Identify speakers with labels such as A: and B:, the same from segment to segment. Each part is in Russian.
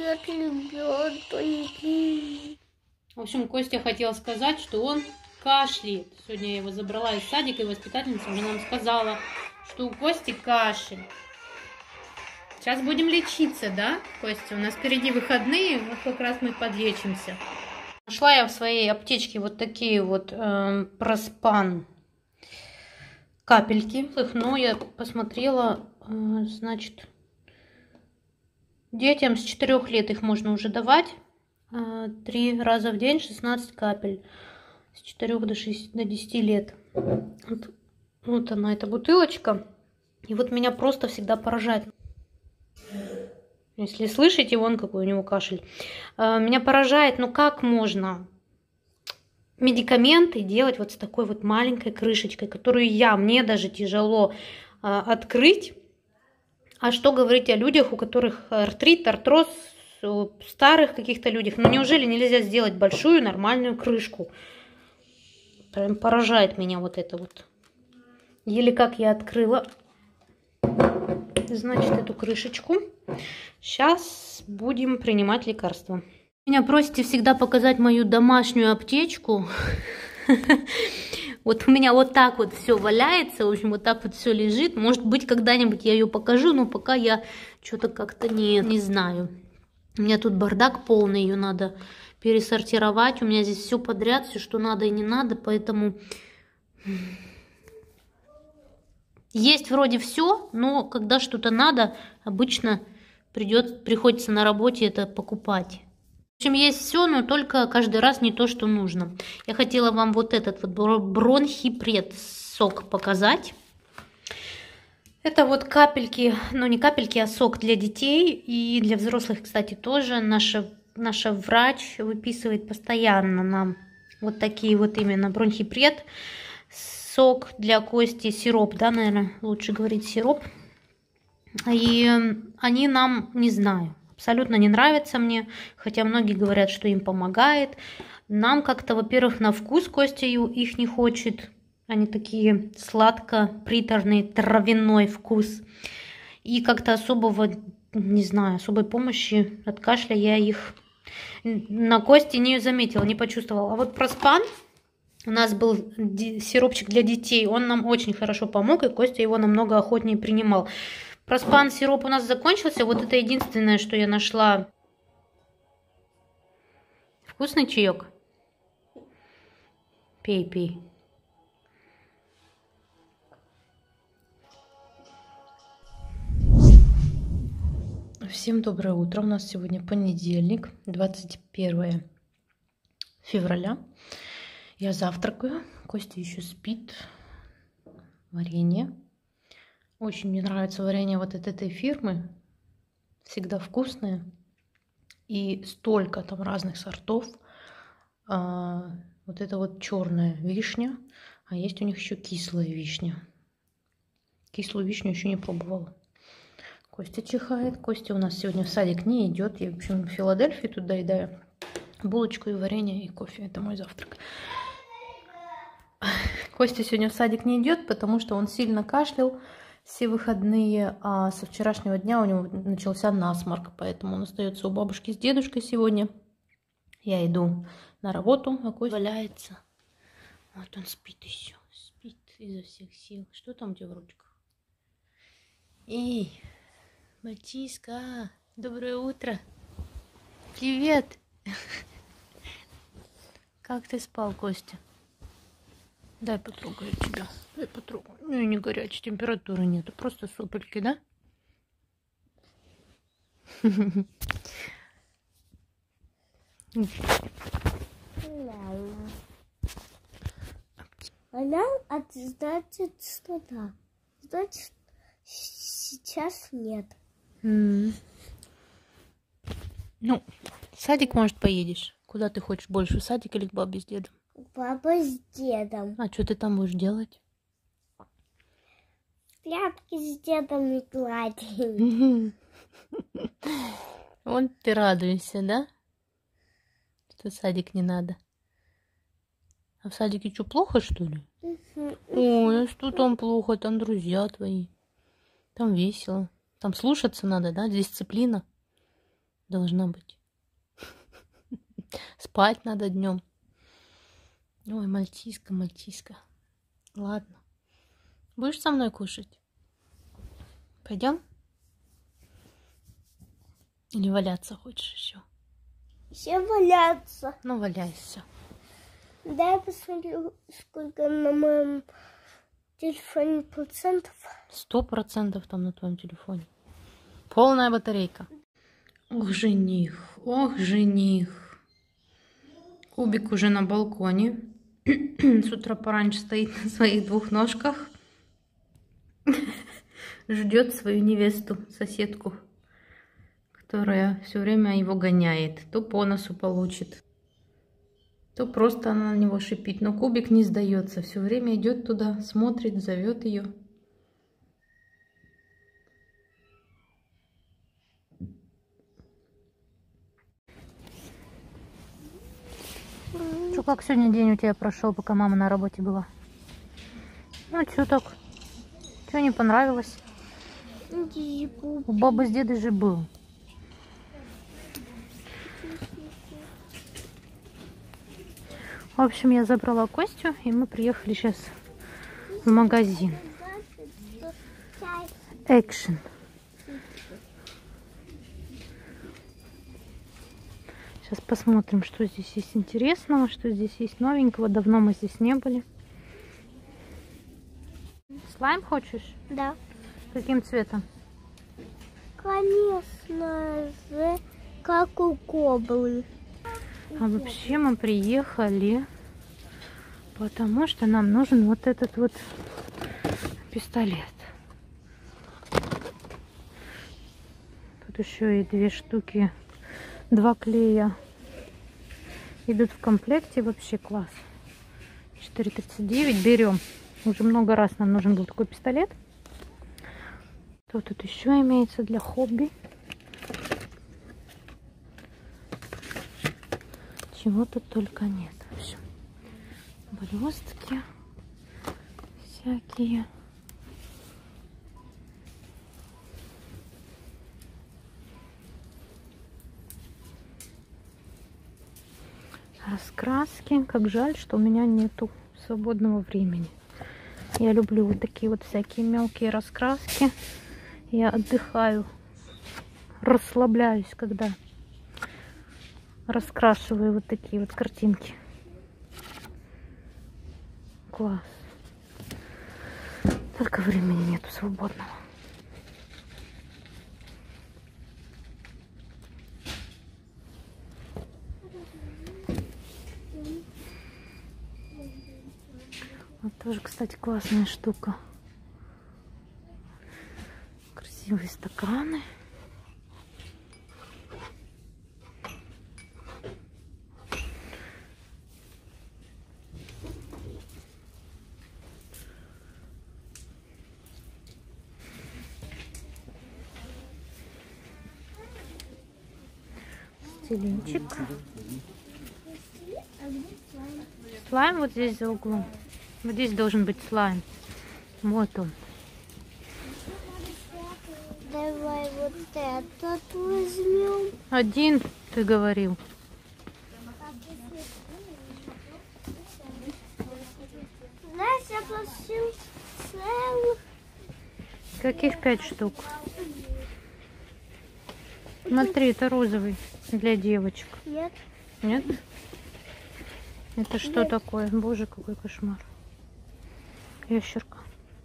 A: нет лебедки.
B: В общем, Костя хотел сказать, что он кашляет. Сегодня я его забрала из садика, и воспитательница уже нам сказала, что у Кости кашель. Сейчас будем лечиться, да, Костя? У нас впереди выходные, вот как раз мы подлечимся. Нашла я в своей аптечке вот такие вот проспан капельки. Но я посмотрела, значит, детям с 4 лет их можно уже давать. 3 раза в день 16 капель. С 4 до 10 лет. Вот она, эта бутылочка. И вот меня просто всегда поражает. Если слышите, вон какой у него кашель. Меня поражает, ну как можно медикаменты делать вот с такой вот маленькой крышечкой, которую мне даже тяжело открыть. А что говорить о людях, у которых артрит, артроз, старых каких-то людях. Ну неужели нельзя сделать большую нормальную крышку? Прям поражает меня вот это вот. Еле как я открыла, значит, эту крышечку. Сейчас будем принимать лекарства. Меня просите всегда показать мою домашнюю аптечку. Вот у меня вот так вот все валяется, в общем, вот так вот все лежит. Может быть, когда-нибудь я ее покажу, но пока я что-то как-то не знаю. У меня тут бардак полный, ее надо пересортировать. У меня здесь все подряд, все, что надо и не надо, поэтому есть вроде все, но когда что-то надо, обычно приходится на работе это покупать. В общем, есть все, но только каждый раз не то, что нужно. Я хотела вам вот этот вот бронхипред сок показать. Это вот капельки, ну не капельки, а сок для детей и для взрослых, кстати, тоже. Наша врач выписывает постоянно нам вот такие вот именно бронхипред. Сок для Кости, сироп, да, наверное, лучше говорить сироп. И они нам, не знаю, абсолютно не нравятся мне, хотя многие говорят, что им помогает. Нам как-то, во-первых, на вкус Костя их не хочет. Они такие сладко-приторный травяной вкус. И как-то особого, не знаю, особой помощи от кашля я их на Косте не заметила, не почувствовала. А вот проспан, у нас был сиропчик для детей, он нам очень хорошо помог, и Костя его намного охотнее принимал. Проспан сироп у нас закончился, вот это единственное, что я нашла. Вкусный чаек? Пей, пей. Всем доброе утро. У нас сегодня понедельник, 21 февраля. Я завтракаю. Костя еще спит. Варенье. Очень мне нравится варенье вот от этой фирмы. Всегда вкусное. И столько там разных сортов. Вот это вот черная вишня. А есть у них еще кислая вишня. Кислую вишню еще не пробовала. Костя чихает. Костя у нас сегодня в садик не идет. Я, в общем, в Филадельфии тут доедаю булочку и варенье, и кофе. Это мой завтрак. Костя сегодня в садик не идет, потому что он сильно кашлял все выходные, а со вчерашнего дня у него начался насморк, поэтому он остается у бабушки с дедушкой сегодня. Я иду на работу, а Костя валяется. Вот он спит еще, спит изо всех сил. Что там у тебя в ручках? Эй, Матиска, доброе утро. Привет. Как ты спал, Костя? Дай потрогаю тебя. Дай потрогаю. Ну и не горячей, температуры нету. Просто сопельки, да?
A: Она, значит, что да. Значит, сейчас нет.
B: Ну, в садик, может, поедешь? Куда ты хочешь больше, в садик или к бабе с дедом?
A: Папа с дедом.
B: А что ты там будешь делать?
A: Тряпки с дедом и гладить.
B: Вот ты радуешься, да? Что в садик не надо. А в садике что, плохо, что ли? Ой, а что там плохо? Там друзья твои. Там весело. Там слушаться надо, да? Дисциплина. должна быть. Спать надо днем. Ой, мальтийска, мальтийска. Ладно. Будешь со мной кушать? Пойдем? Или валяться хочешь еще?
A: Все валяться.
B: Ну, валяйся.
A: Дай я посмотрю, сколько на моем телефоне процентов.
B: 100% там на твоем телефоне. Полная батарейка. Ох, жених, ох, жених. Кубик уже на балконе. С утра пораньше стоит на своих двух ножках. Ждет свою невесту, соседку, которая все время его гоняет. То по носу получит, то просто она на него шипит. Но Кубик не сдается. Все время идет туда, смотрит, зовет ее. Что, как сегодня день у тебя прошел, пока мама на работе была? Ну, что так? Что не понравилось? У бабы с дедой же был. В общем, я забрала Костю, и мы приехали сейчас в магазин. Action. Сейчас посмотрим, что здесь есть интересного, что здесь есть новенького. Давно мы здесь не были. Слайм хочешь?
A: Да.
B: Каким цветом?
A: Конечно же, как у коблы.
B: А вообще мы приехали, потому что нам нужен вот этот вот пистолет. Тут еще и 2 штуки, 2 клея идут в комплекте. Вообще класс. 4,39 берем. Уже много раз нам нужен был такой пистолет. Что тут еще имеется для хобби? Чего тут только нет. В общем, блестки всякие. Раскраски. Как жаль, что у меня нету свободного времени. Я люблю вот такие вот всякие мелкие раскраски. Я отдыхаю, расслабляюсь, когда раскрашиваю вот такие вот картинки. Класс. Только времени нету свободного. Вот тоже, кстати, классная штука. Красивые стаканы. Стилинчик. Слайм вот здесь за углом. Вот здесь должен быть слайм. Вот он.
A: Давай вот этот возьмем.
B: Один, ты говорил.
A: Знаешь, я просил целых.
B: Каких 5 штук? Смотри, это розовый для девочек.
A: Нет.
B: Нет? Это что
A: Нет.
B: такое? Боже, какой кошмар. Ящерка.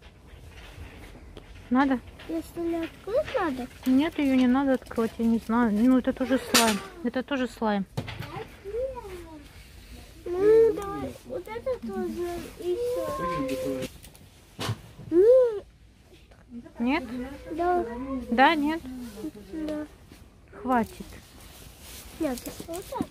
B: Надо?
A: Если не открыть надо.
B: Нет, ее не надо открывать, я не знаю. Ну, это тоже слайм. Это тоже слайм.
A: Ну, давай. Вот это тоже и все.
B: Нет?
A: Да.
B: Да, нет?
A: Да.
B: Хватит.
A: Нет, вот так.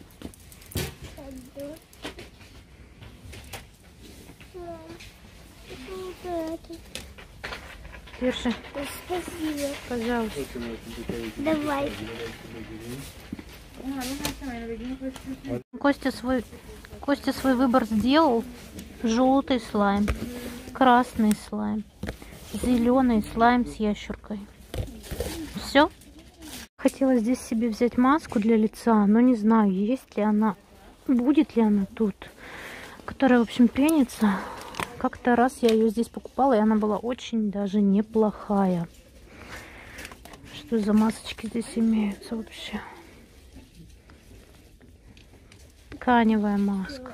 A: Вот это.
B: Держи,
A: Спасибо.
B: пожалуйста.
A: Давай.
B: Костя свой выбор сделал. Желтый слайм, красный слайм, зеленый слайм с ящеркой. Все? Хотела здесь себе взять маску для лица, но не знаю, есть ли она, будет ли она тут. Которая, в общем, пенится. Как-то раз я ее здесь покупала, и она была очень даже неплохая. Что за масочки здесь имеются вообще? Тканевая маска.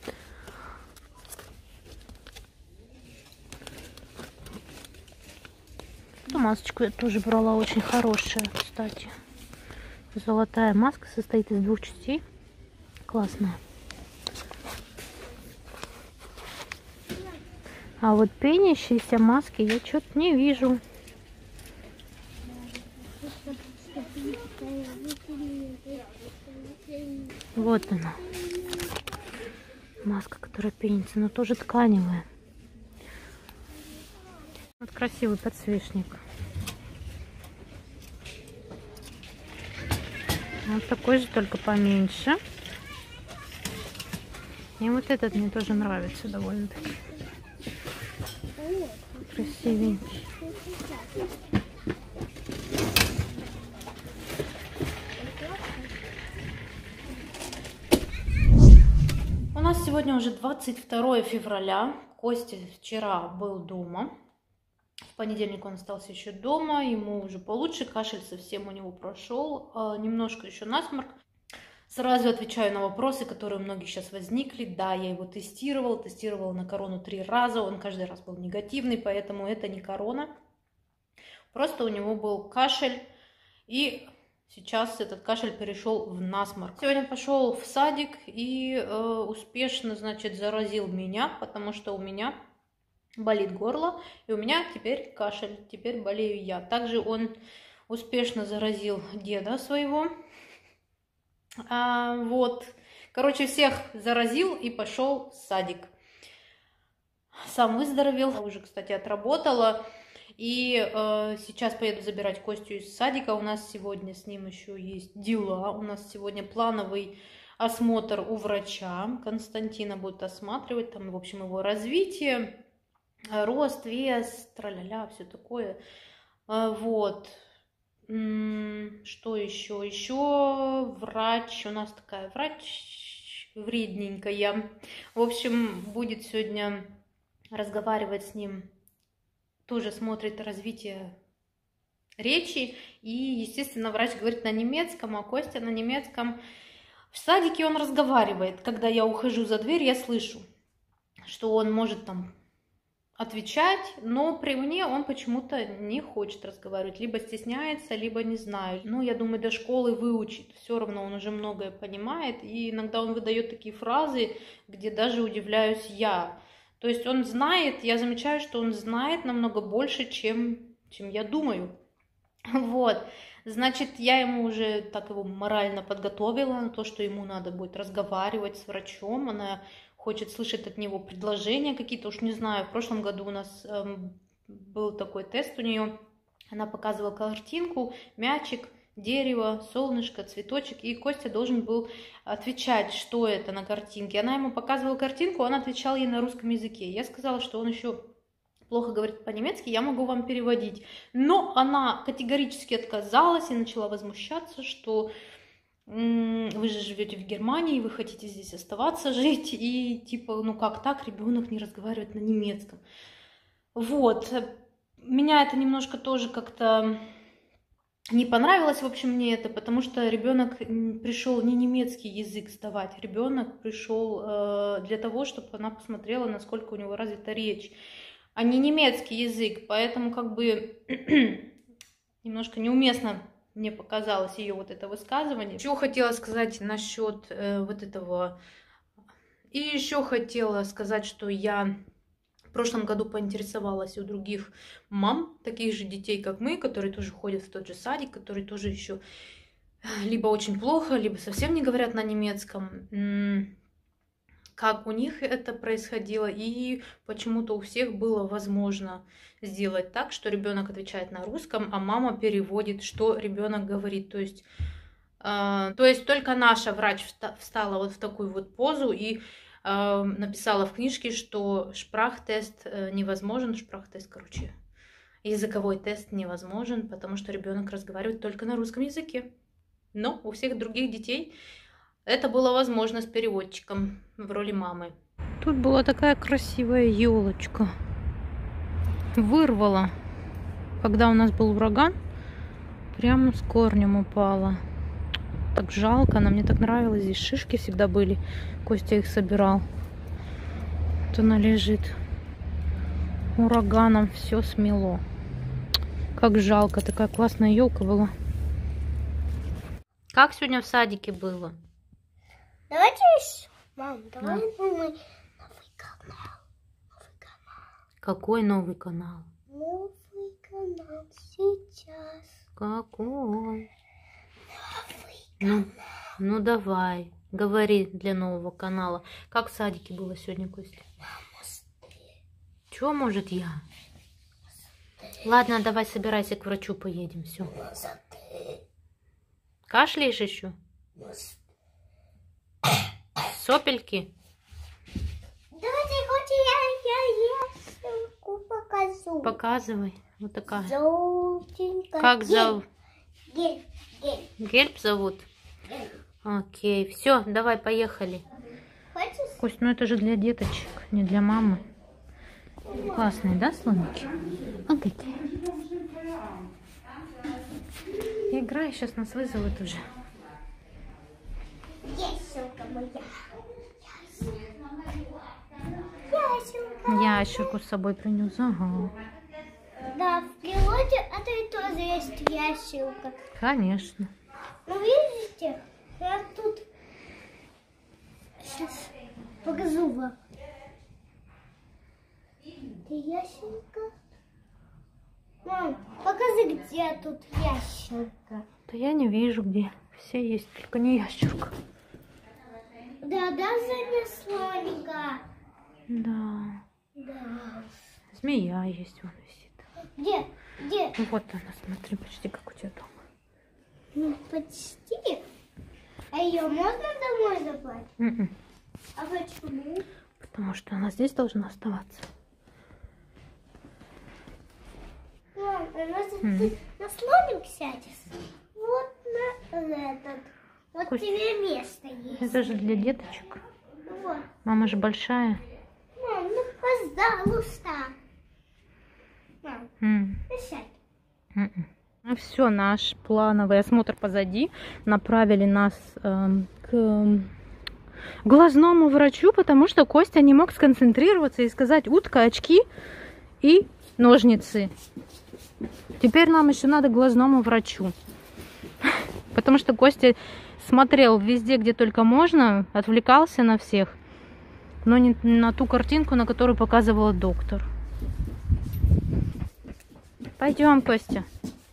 B: Эту масочку я тоже брала, очень хорошая, кстати. Золотая маска, состоит из 2 частей. Классная. А вот пенящиеся маски я что-то не вижу. Вот она. Маска, которая пенится, но тоже тканевая. Вот красивый подсвечник. Вот такой же, только поменьше. И вот этот мне тоже нравится довольно-таки. Красивенький. У нас сегодня уже 22 февраля. Костя вчера был дома. В понедельник он остался еще дома. Ему уже получше. Кашель совсем у него прошел. Немножко еще насморк. Сразу отвечаю на вопросы, которые у многих сейчас возникли. Да, я его тестировала на корону 3 раза. Он каждый раз был негативный, поэтому это не корона. Просто у него был кашель. И сейчас этот кашель перешел в насморк. Сегодня пошел в садик и успешно, значит, заразил меня, потому что у меня болит горло, и у меня теперь кашель, теперь болею я. Также он успешно заразил деда своего. Вот. Короче, всех заразил и пошел в садик. Сам выздоровел, я уже, кстати, отработала. И сейчас поеду забирать Костю из садика. У нас сегодня с ним еще есть дела. У нас сегодня плановый осмотр у врача. Константина будет осматривать. Там, в общем, его развитие, рост, вес, тра-ля-ля, все такое. Вот. Что еще? Еще врач. У нас такая врач вредненькая. В общем, будет сегодня разговаривать с ним. Тоже смотрит развитие речи. И, естественно, врач говорит на немецком, а Костя на немецком. В садике он разговаривает. Когда я ухожу за дверь, я слышу, что он может там отвечать, но при мне он почему-то не хочет разговаривать. Либо стесняется, либо не знаю. Ну, я думаю, до школы выучит. Все равно он уже многое понимает. И иногда он выдает такие фразы, где даже удивляюсь я. То есть он знает, я замечаю, что он знает намного больше, чем я думаю. Вот. Значит, я ему уже так его морально подготовила на то, что ему надо будет разговаривать с врачом. Она хочет слышать от него предложения какие-то, уж не знаю. В прошлом году у нас был такой тест у нее. Она показывала картинку, мячик, дерево, солнышко, цветочек, и Костя должен был отвечать, что это на картинке. Она ему показывала картинку, он отвечал ей на русском языке. Я сказала, что он еще плохо говорит по-немецки, я могу вам переводить. Но она категорически отказалась и начала возмущаться, что вы же живете в Германии, вы хотите здесь оставаться жить, и типа, ну как так, ребенок не разговаривает на немецком. Вот, меня это немножко тоже как-то не понравилось, в общем, мне это, потому что ребенок пришел не немецкий язык сдавать, ребенок пришел для того, чтобы она посмотрела, насколько у него развита речь, а не немецкий язык, поэтому как бы немножко неуместно мне показалось ее вот это высказывание. Еще хотела сказать насчет вот этого, и еще хотела сказать, что я в прошлом году поинтересовалась у других мам, таких же детей, как мы, которые тоже ходят в тот же садик, которые тоже еще либо очень плохо, либо совсем не говорят на немецком, как у них это происходило, и почему-то у всех было возможно сделать так, что ребенок отвечает на русском, а мама переводит, что ребенок говорит. То есть только наша врач встала вот в такую вот позу и написала в книжке, что шпрахтест невозможен, шпрахтест, короче, языковой тест невозможен, потому что ребенок разговаривает только на русском языке. Но у всех других детей это было возможно с переводчиком в роли мамы. Тут была такая красивая елочка. Вырвала, когда у нас был ураган, прямо с корнем упала. Так жалко, она мне так нравилась. Здесь шишки всегда были. Костя их собирал. Вот она лежит. Ураганом все смело. Как жалко, такая классная елка была. Как сегодня в садике было?
A: Давайте, мам, давай мы новый канал.
B: Какой новый канал?
A: Новый канал сейчас.
B: Какой? Ну давай, говори для нового канала. Как в садике было сегодня, Костя? Чего может я? Ладно, давай собирайся, к врачу поедем. Все. Кашляешь еще? Сопельки?
A: Давайте хоть я ссылку покажу.
B: Показывай. Вот такая.
A: Желтенькая.
B: Как зовут?
A: Гель.
B: Гельб зовут? Окей, все, давай, поехали.
A: Хочешь?
B: Кость, ну это же для деточек, не для мамы. Классные, да, слоники? Вот такие. Играй, сейчас нас вызовут уже.
A: Ящерка моя.
B: Ящерку с собой принес, ага.
A: Да, в природе это и тоже есть ящерка.
B: Конечно.
A: Ну, видите, я тут сейчас покажу вам. Это ящерка. Мам, покажи, где тут ящерка.
B: Да я не вижу, где. Все есть, только не ящерка.
A: Да, задняя слоника.
B: Да. Змея есть, вон висит.
A: Где?
B: Ну, вот она, смотри, почти как у тебя дома.
A: Ну, почти. А ее можно домой забрать? А почему?
B: Потому что она здесь должна оставаться.
A: Мам, может ты на слоник сядешь? Вот на этот. Вот
B: Кость,
A: тебе место есть.
B: это же для деточек.
A: Вот.
B: Мама же большая.
A: Мам, ну пожалуйста. Мам, ну сядь.
B: Ну все, наш плановый осмотр позади. Направили нас к глазному врачу, потому что Костя не мог сконцентрироваться и сказать: утка, очки и ножницы. Теперь нам еще надо к глазному врачу. Потому что Костя смотрел везде, где только можно, отвлекался на всех, но не на ту картинку, на которую показывала доктор. Пойдем, Костя.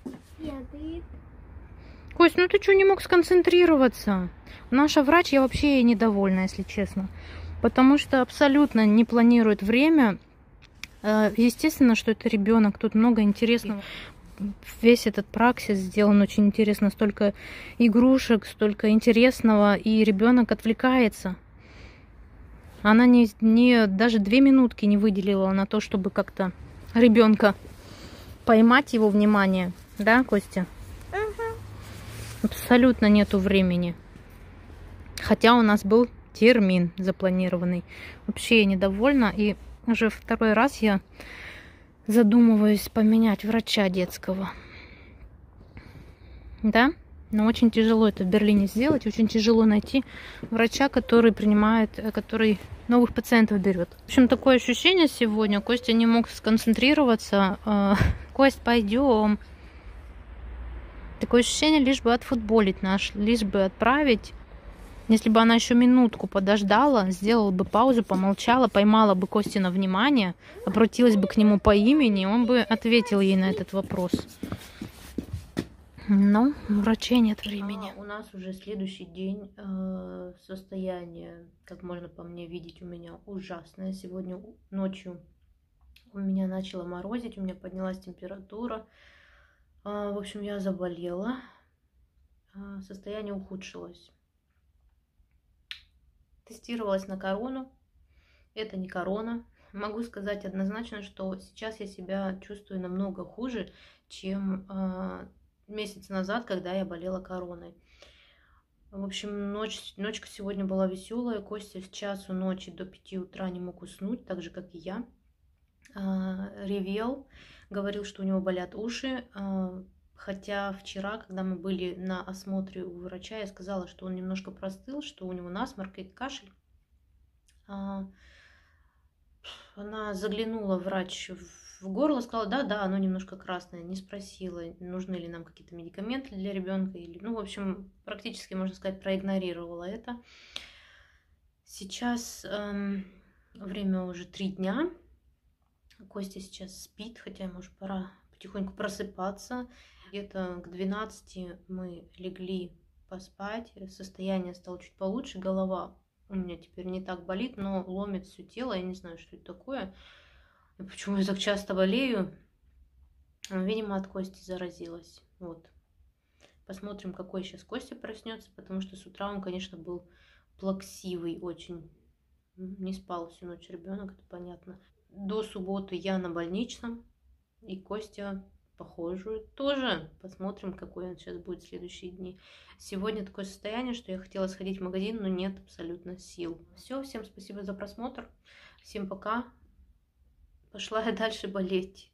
B: Кость, ну ты что, не мог сконцентрироваться? Наша врач, я вообще ей недовольна, если честно. Потому что абсолютно не планирует время. Естественно, что это ребенок, тут много интересного. Весь этот праксис сделан очень интересно. Столько игрушек, столько интересного. И ребенок отвлекается. Она даже 2 минутки не выделила на то, чтобы как-то ребенка поймать его внимание. Да, Костя? Абсолютно нету времени. Хотя у нас был термин запланированный. Вообще я недовольна. И уже 2-й раз я задумываюсь поменять врача детского. Да? Но очень тяжело это в Берлине сделать. Очень тяжело найти врача, который который новых пациентов берет. В общем, такое ощущение сегодня. Костя не мог сконцентрироваться. Кость, пойдем. Такое ощущение, лишь бы отфутболить наш, лишь бы отправить. Если бы она еще минутку подождала, сделала бы паузу, помолчала, поймала бы Костина внимание, обратилась бы к нему по имени, он бы ответил ей на этот вопрос. Но у врачей нет времени. У нас уже следующий день. Состояние, как можно по мне видеть, у меня ужасное. Сегодня ночью у меня начало морозить, у меня поднялась температура. В общем, я заболела. Состояние ухудшилось. Тестировалась на корону. Это не корона. могу сказать однозначно, что сейчас я себя чувствую намного хуже, чем месяц назад, когда я болела короной. В общем, ночка сегодня была веселая. Костя с часу ночи до 5 утра не мог уснуть, так же, как и я. Ревел, говорил, что у него болят уши. Хотя вчера, когда мы были на осмотре у врача, я сказала, что он немножко простыл, что у него насморк и кашель. Она заглянула, врач, в горло, сказала, да, оно немножко красное, не спросила, нужны ли нам какие-то медикаменты для ребенка, или, ну, в общем, практически, можно сказать, проигнорировала это. Сейчас время уже 3 дня, Костя сейчас спит, хотя ему уже пора потихоньку просыпаться. Где-то к 12 мы легли поспать, состояние стало чуть получше, голова у меня теперь не так болит, но ломит все тело, я не знаю, что это такое. И почему я так часто болею? Видимо, от Кости заразилась. Вот. Посмотрим, какой сейчас Костя проснется, потому что с утра он, конечно, был плаксивый очень. Не спал всю ночь ребенок, это понятно. До субботы я на больничном, и Костя, похоже, тоже. Посмотрим, какой он сейчас будет в следующие дни. Сегодня такое состояние, что я хотела сходить в магазин, но нет абсолютно сил. Все, всем спасибо за просмотр. Всем пока. Пошла я дальше болеть.